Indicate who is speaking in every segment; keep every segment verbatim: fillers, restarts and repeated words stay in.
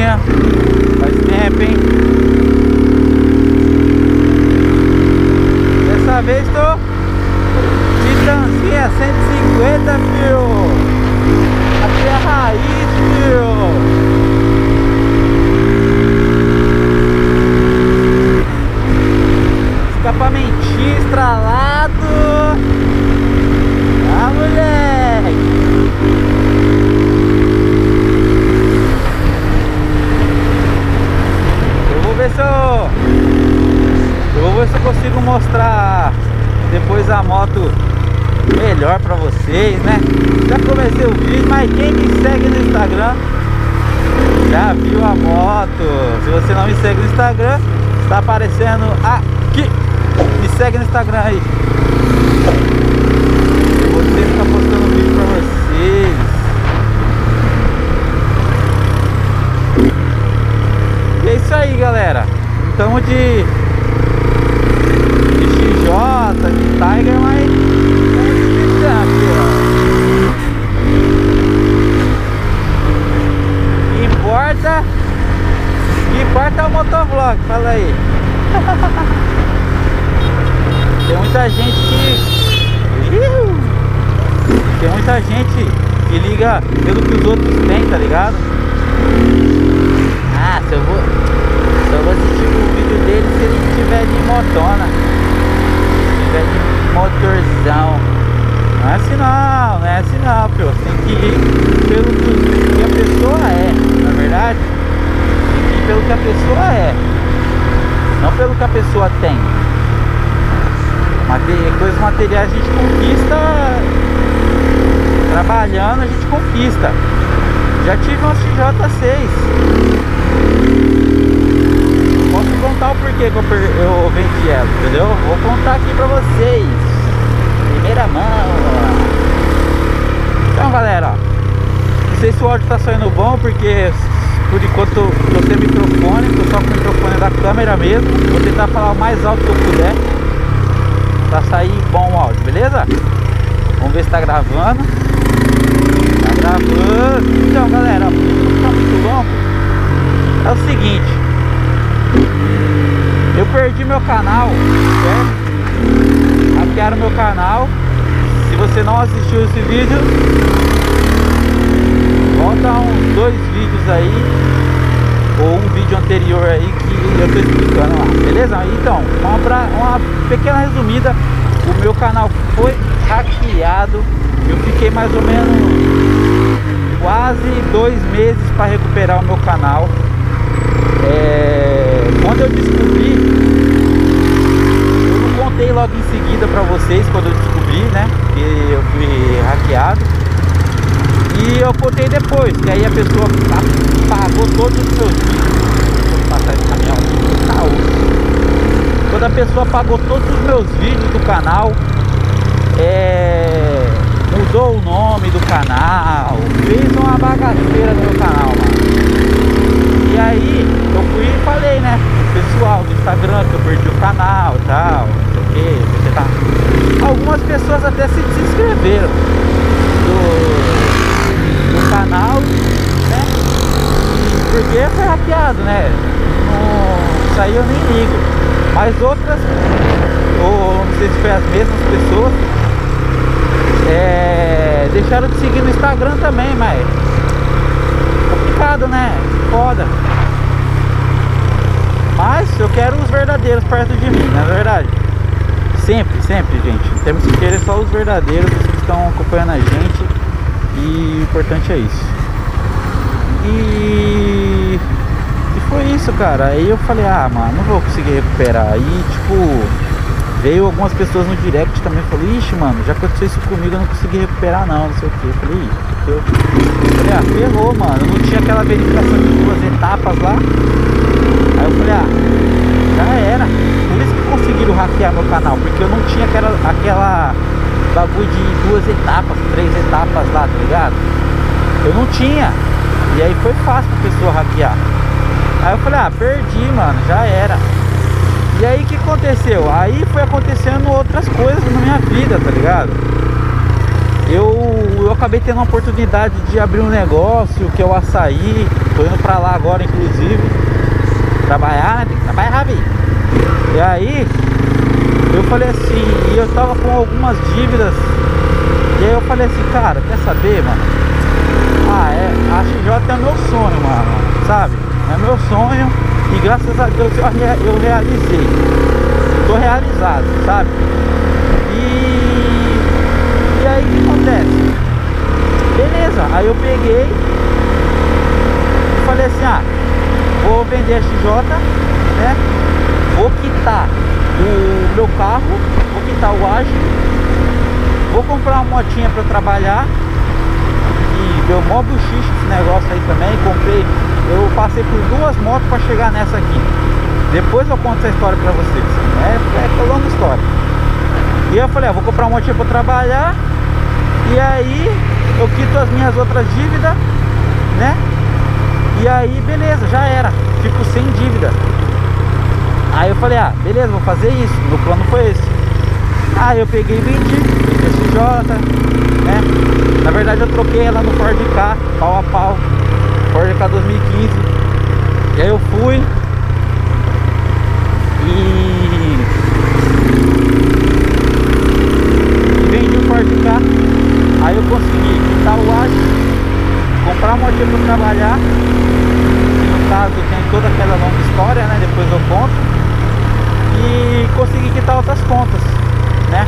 Speaker 1: Titãzinha. Faz tempo, hein? Dessa vez tô Titãzinha cento e cinquenta, fio. Aqui é a raiz, fio. Escapamentinho estralado. Ah, moleque. Eu vou ver se eu Eu vou ver se eu consigo mostrar depois a moto melhor pra vocês, né? Já comecei o vídeo, mas quem me segue no Instagram já viu a moto. Se você não me segue no Instagram, está aparecendo aqui. Me segue no Instagram aí. Eu vou sempre estar postando vídeo pra vocês. E é isso aí, galera. Então de, de X J, de Tiger, mas aqui, ó. O que importa, o que importa é o motovlog, fala aí. Tem muita gente que Tem muita gente que liga pelo que os outros têm, tá ligado? Ah, se eu vou Se eu vou assistir o vídeo dele se ele tiver de motona, se tiver de motorzão. Não é assim não, não é assim não, pô. Tem que ir pelo que a pessoa é, na verdade. Tem que ir pelo que a pessoa é, não pelo que a pessoa tem. Coisas materiais a gente conquista trabalhando, a gente conquista. Já tive uma X J seis. Posso contar o porquê que eu, per... eu vendi ela, entendeu? Vou contar aqui pra vocês, primeira mão. Então, galera, ó, não sei se o áudio tá saindo bom, porque por enquanto eu tô sem microfone, tô só com o microfone da câmera mesmo. Vou tentar falar o mais alto que eu puder pra sair bom o áudio, beleza? Vamos ver se tá gravando. Tá gravando. Então, galera, ó, não tá muito longo. É o seguinte, eu perdi meu canal, certo? Hackearam meu canal. Se você não assistiu esse vídeo, volta uns dois vídeos aí, ou um vídeo anterior aí que eu tô explicando lá, beleza? Então, uma, pra, uma pequena resumida. O meu canal foi hackeado. Eu fiquei mais ou menos quase dois meses para recuperar o meu canal. É, quando eu descobri, eu não contei logo em seguida para vocês quando eu descobri, né, que eu fui hackeado. E eu contei depois, que aí a pessoa apagou todos os meus vídeos. Vou passar esse caminhão aqui, tá. Quando a pessoa apagou todos os meus vídeos do canal, é, mudou o nome do canal, fez uma bagaceira no meu canal, mano. E aí eu fui e falei, né, pessoal do Instagram, que eu perdi o canal e tal, não sei o que, você tá. Algumas pessoas até se desinscreveram do, do canal, né, porque foi hackeado, né, não, isso aí eu nem ligo. Mas outras, ou não sei se foi as mesmas pessoas, é, deixaram de seguir no Instagram também, mas complicado, né? Foda. Mas eu quero os verdadeiros perto de mim, na verdade. Sempre, sempre, gente. Temos que querer só os verdadeiros, os que estão acompanhando a gente. E o importante é isso. E... E foi isso, cara. Aí eu falei, ah, mano, não vou conseguir recuperar. Aí, tipo, veio algumas pessoas no direct também, falou, ixi, mano, já aconteceu isso comigo, eu não consegui recuperar não, não sei o que. Eu falei, ih, eu falei, ah, ferrou, mano, não tinha aquela verificação de duas etapas lá. Aí eu falei, ah, já era. Por isso que conseguiram hackear meu canal, porque eu não tinha aquela, aquela bagulho de duas etapas, três etapas lá, tá ligado? Eu não tinha. E aí foi fácil pra pessoa hackear. Aí eu falei, ah, perdi, mano, já era. E aí o que aconteceu? Aí foi acontecendo outras coisas na minha vida, tá ligado? Eu eu acabei tendo a oportunidade de abrir um negócio, que é o açaí. Tô indo pra lá agora, inclusive, trabalhar, né? Tem que trabalhar, velho. E aí, eu falei assim, e eu tava com algumas dívidas. E aí eu falei assim, cara, quer saber, mano? Ah, é, a X J é meu sonho, mano, sabe? É meu sonho e graças a Deus eu, eu realizei. Tô realizado, sabe? E, e aí o que acontece? Beleza, aí eu peguei e falei assim, ah, vou vender a X J, né? Vou quitar o meu carro, vou quitar o Agile, vou comprar uma motinha pra eu trabalhar. E deu mó buchiche esse negócio aí também. Comprei, eu passei por duas motos pra chegar nessa aqui. Depois eu conto essa história pra vocês. É, é longa história. E eu falei, ah, vou comprar uma motinha pra eu trabalhar. E aí eu quito as minhas outras dívidas, né? E aí beleza, já era, fico sem dívida. Aí eu falei, ah, beleza, vou fazer isso. Meu plano foi esse. Aí eu peguei e vendi a X J, né? Na verdade eu troquei ela no Ford Ka, pau a pau, Ford Ka dois mil e quinze. E aí eu fui e vendi o Ford Ka. Aí eu consegui quitar o Agile, comprar uma motinha para trabalhar, que no caso tem toda aquela longa história, né? Depois eu conto. E consegui quitar outras contas, né?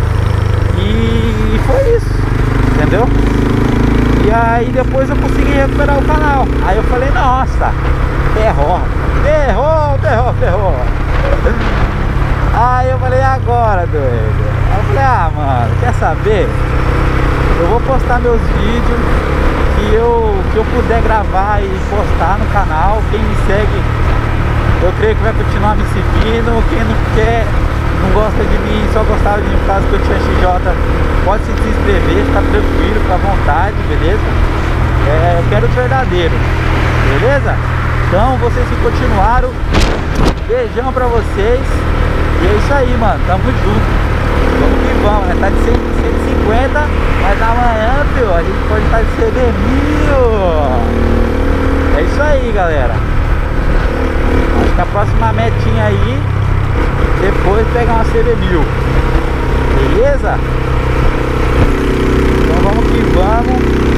Speaker 1: E foi isso, entendeu? E aí depois eu consegui recuperar o canal. Aí eu falei, nossa, terror, terror, terror, terror. Aí eu falei, agora, doido. Aí eu falei, ah, mano, quer saber? Eu vou postar meus vídeos que eu, que eu puder gravar e postar no canal. Quem me segue, eu creio que vai continuar me seguindo. Quem não quer, não gosta de mim, só gostava de mim por causa que eu tinha X J, pode se desinscrever, fica tranquilo, fica à vontade, beleza? É, eu quero o verdadeiro, beleza? Então vocês que continuaram, beijão pra vocês. E é isso aí, mano, tamo junto. Vamos que vamos, né? Tá de cento e cinquenta, mas amanhã, filho, a gente pode estar de C B mil. É isso aí, galera. Acho que a próxima metinha aí, depois pegar uma C B mil. Beleza? Então vamos que vamos.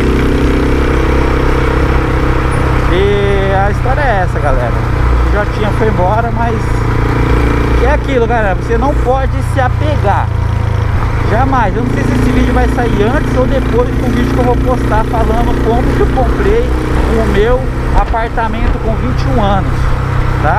Speaker 1: E a história é essa, galera. O Jotinha foi embora, mas é aquilo, galera. Você não pode se apegar. Jamais. Eu não sei se esse vídeo vai sair antes ou depois do vídeo que eu vou postar falando como que eu comprei o meu apartamento com vinte e um anos, tá?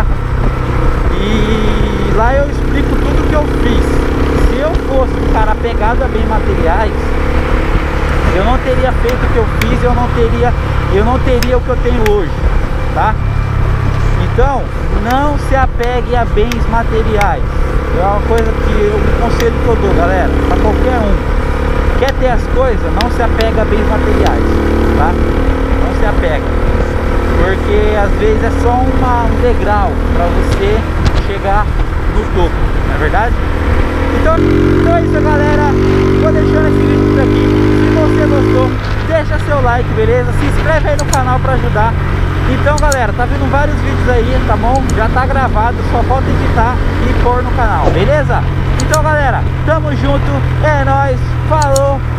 Speaker 1: E lá eu explico tudo que eu fiz. Se eu fosse um cara apegado a bens materiais, eu não teria feito o que eu fiz, eu não teria, eu não teria o que eu tenho hoje, tá? Então, não se apegue a bens materiais. É uma coisa que eu, um conselho que eu dou, galera, para qualquer um. Quer ter as coisas, não se apega a bens materiais, tá? Não se apega. Porque às vezes é só uma, um degrau para você chegar no topo, não é verdade? Então, então é isso, galera. Vou deixando esse vídeo por aqui. Se você gostou, deixa seu like, beleza? Se inscreve aí no canal para ajudar. Então, galera, tá vindo vários vídeos aí, tá bom? Já tá gravado, só falta editar e pôr no canal, beleza? Então, galera, tamo junto, é nóis, falou!